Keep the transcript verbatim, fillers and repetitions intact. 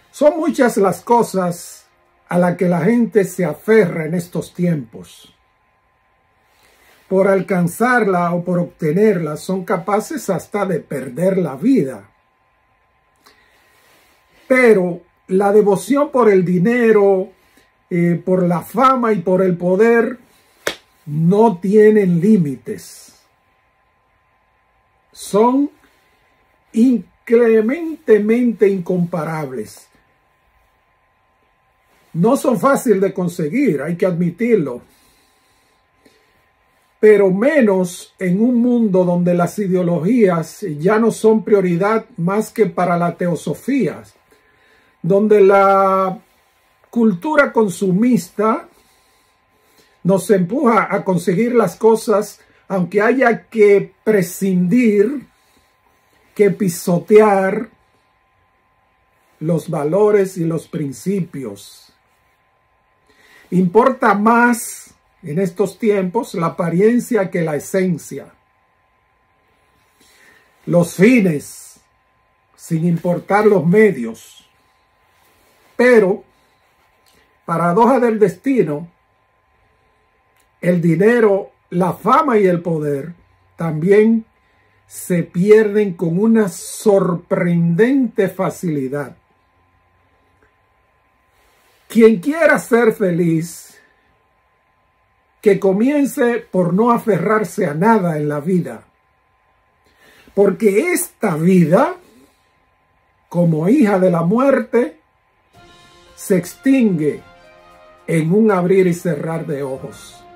Son muchas las cosas a las que la gente se aferra en estos tiempos. Por alcanzarla o por obtenerla son capaces hasta de perder la vida. Pero la devoción por el dinero, eh, por la fama y por el poder no tienen límites. Son incrementemente incomparables. No son fáciles de conseguir, hay que admitirlo. Pero menos en un mundo donde las ideologías ya no son prioridad más que para la teosofía, donde la cultura consumista nos empuja a conseguir las cosas, aunque haya que prescindir, que pisotear los valores y los principios. Importa más en estos tiempos la apariencia que la esencia. Los fines, sin importar los medios. Pero, paradoja del destino, el dinero, la fama y el poder también se pierden con una sorprendente facilidad. Quien quiera ser feliz, que comience por no aferrarse a nada en la vida. Porque esta vida, como hija de la muerte, se extingue en un abrir y cerrar de ojos.